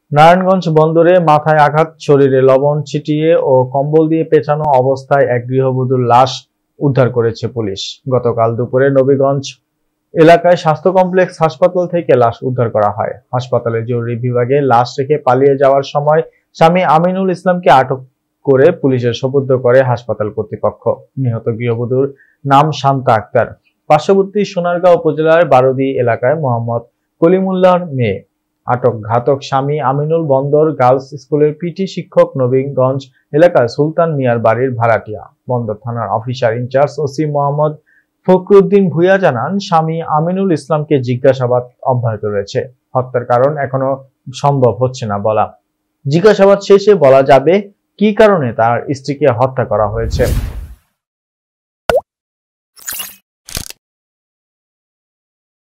নারায়ণগঞ্জ বন্দরে মাথায় আঘাত, শরীরে লবণ ছিটিয়ে ও কম্বল দিয়ে পেঁচানো অবস্থায় এক গৃহবধূর লাশ উদ্ধার করেছে পুলিশ। গতকাল দুপুরে নবীগঞ্জ এলাকায় স্বাস্থ্য কমপ্লেক্স হাসপাতাল থেকে লাশ উদ্ধার করা হয়। হাসপাতালের জরুরি বিভাগে লাশ রেখে পালিয়ে যাওয়ার সময় স্বামী আমিনুল ইসলামকে আটক করে পুলিশের সোপর্দ করে হাসপাতাল কর্তৃপক্ষ। নিহত গৃহবধূর নাম শান্তা আক্তার, পার্শ্ববর্তী সোনারগাঁও উপজেলার বারোদি এলাকায় মোহাম্মদ কলিমুল্লাহর মেয়ে। আটক ঘাতক স্বামী আমিনুল বন্দর গার্লস স্কুলের পিটি শিক্ষক, নবীগঞ্জ এলাকার সুলতান মিয়ার বাড়ির ভাড়াটিয়া। বন্দর থানার officer in-charge OC Mohammad Fakhruddin Bhuiyan জানান, স্বামী আমিনুল ইসলামকে জিজ্ঞাসাবাদ অব্যাহত রয়েছে। হত্যার কারণ এখনো সম্ভব হচ্ছে না বলা। জিজ্ঞাসাবাদ শেষে বলা যাবে কি কারণে তার স্ত্রীকে হত্যা করা হয়েছে।